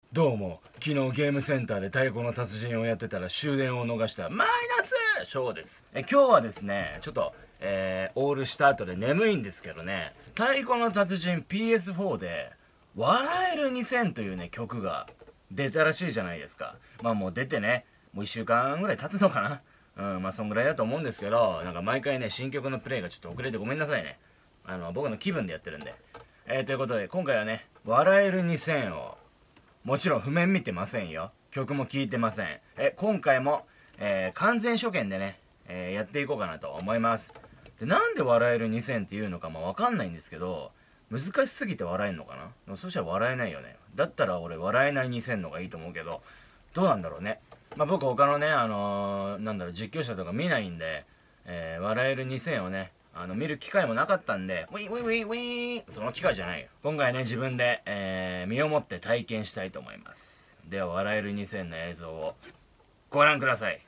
どうも、昨日ゲームセンターで太鼓の達人をやってたら終電を逃したマイナスショーです。今日はですね、ちょっと、オールした後で眠いんですけどね、太鼓の達人 PS4 で、笑える2000というね、曲が出たらしいじゃないですか。まあもう出てね、もう1週間ぐらい経つのかな。まあそんぐらいだと思うんですけど、なんか毎回ね、新曲のプレイがちょっと遅れてごめんなさいね。僕の気分でやってるんで。ということで、今回はね、笑える2000を、もちろん譜面見てませんよ。曲も聴いてません。今回も、完全初見でね、やっていこうかなと思います。で、なんで笑える2000っていうのかもわかんないんですけど、難しすぎて笑えんのかな。でもそしたら笑えないよね。だったら俺笑えない2000のがいいと思うけど、どうなんだろうね。まあ僕他のね、実況者とか見ないんで、笑える2000をね、見る機会もなかったんで、ウィーウィーウィーウィー、その機会じゃないよ。今回ね、自分で、身をもって体験したいと思います。では、笑える2000の映像をご覧ください。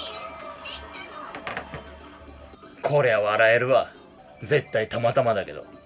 こりゃ笑えるわ。絶対たまたまだけど。